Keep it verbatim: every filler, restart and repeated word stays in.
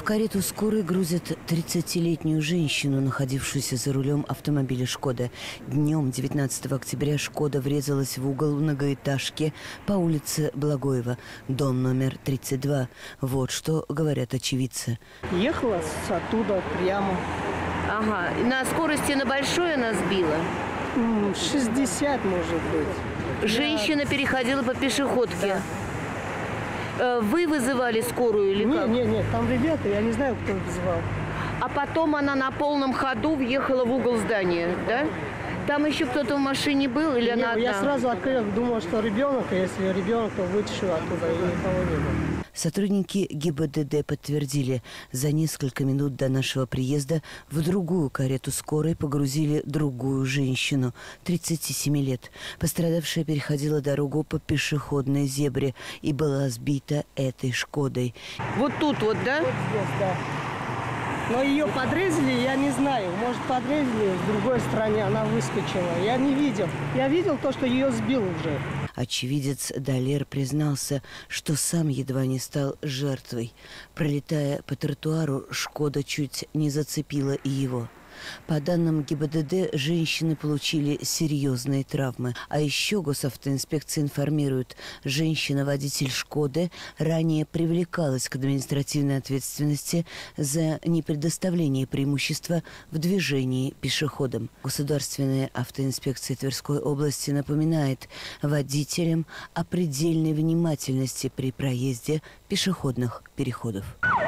В карету скорой грузят тридцатилетнюю женщину, находившуюся за рулем автомобиля «Шкода». Днем девятнадцатого октября «Шкода» врезалась в угол многоэтажки по улице Благоева, дом номер тридцать два. Вот что говорят очевидцы. Ехала с оттуда прямо. Ага. На скорости на большой она сбила? шестьдесят, может быть. Женщина переходила по пешеходке? Да. Вы вызывали скорую или как? Нет, нет, нет, там ребята, я не знаю, кто вызывал. А потом она на полном ходу въехала в угол здания, да? Там еще кто-то в машине был или Нет, она одна? Я сразу открыл, думал, что ребенок, а если ребенок, то вытащил оттуда, и никого не было. Сотрудники ГИБДД подтвердили, за несколько минут до нашего приезда в другую карету скорой погрузили другую женщину, тридцати семи лет. Пострадавшая переходила дорогу по пешеходной зебре и была сбита этой «Шкодой». Вот тут вот, да? Вот здесь, да. Но ее подрезали, я не знаю. Может, подрезали в другой стороне, она выскочила. Я не видел. Я видел то, что ее сбил уже. Очевидец Далер признался, что сам едва не стал жертвой. Пролетая по тротуару, «Шкода» чуть не зацепила и его. По данным ГИБДД, женщины получили серьезные травмы. А еще госавтоинспекция информирует, женщина-водитель «Шкоды» ранее привлекалась к административной ответственности за непредоставление преимущества в движении пешеходам. Государственная автоинспекция Тверской области напоминает водителям о предельной внимательности при проезде пешеходных переходов.